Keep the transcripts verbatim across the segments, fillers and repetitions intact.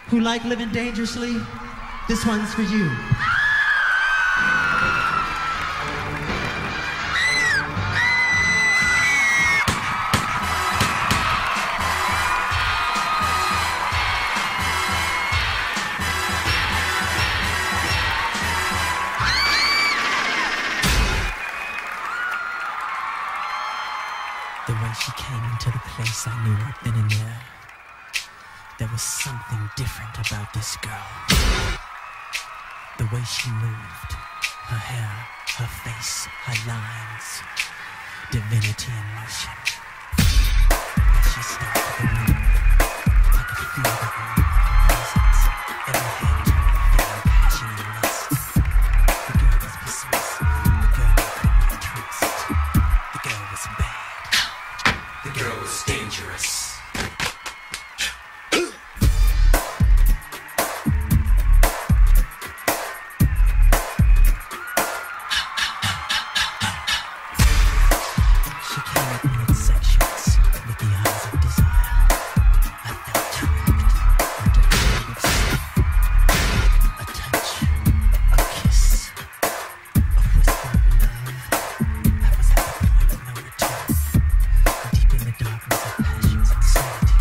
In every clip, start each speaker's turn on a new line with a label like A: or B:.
A: who like living dangerously, this one's for you.
B: The way she came into the place, I knew right then and there. There was something different about this girl. The way she moved, her hair, her face, her lines, divinity in motion. As she stepped to the room, I could feel the aura of her presence. Every hand feeling passion and lust. The girl was persuasive. The girl I could not trust. The girl was bad. The girl was dangerous. She came at me in sections with the eyes of desire. I felt trapped under the weight of sin. A touch, a kiss, a whisper of love. I was at the point of no return. Deep in the darkness of passion's insanity,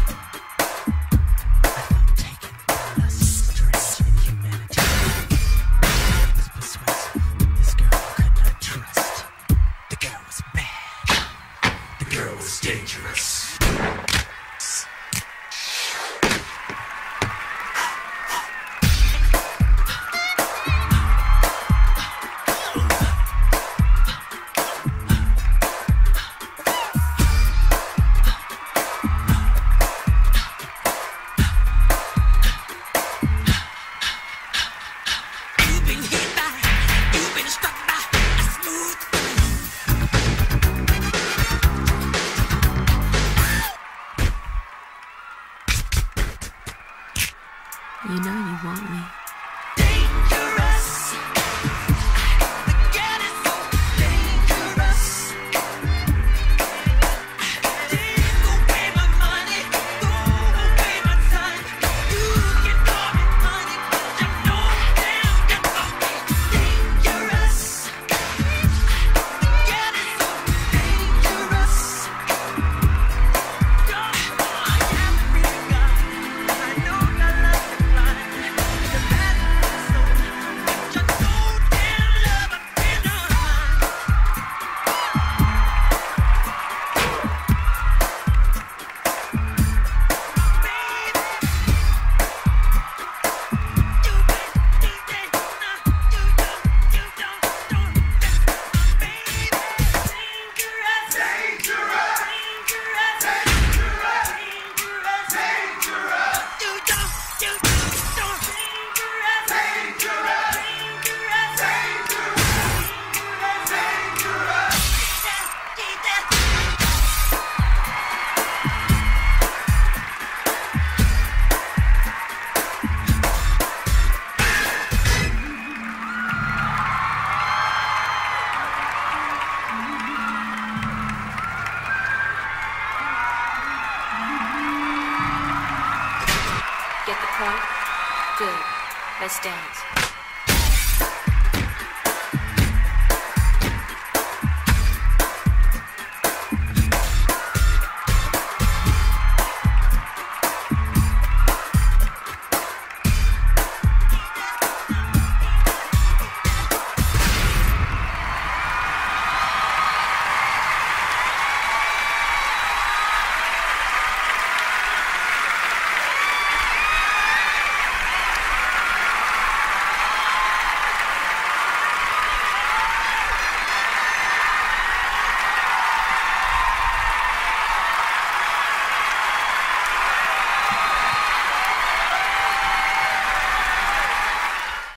B: I felt taken by lust, strange inhumanity. It was persuasive. This girl I could not trust. The girl was bad. The girl was dangerous. You've been hit by, you've been struck by a smooth
C: You know you want me.
B: dangerous. The girl is so dangerous. Take away my money, throw away my time. You can call me honey, but you know damn you call me dangerous. The girl is so dangerous. Girl, I am really God. I know that love is blind. The matter is so, but you know damn love I've been on.
C: Get the point? Good. Let's dance.